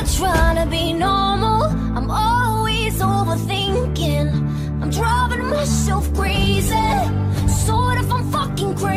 trying to be normal, I'm always overthinking. I'm driving myself crazy, sort of I'm fucking crazy.